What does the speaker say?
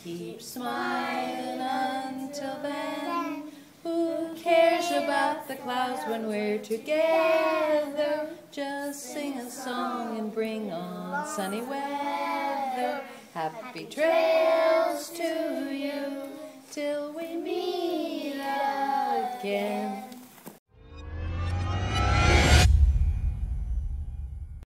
Keep smiling until then. Who cares about the clouds when we're together? Just sing a song and bring on sunny weather. Happy trails to you till we meet again.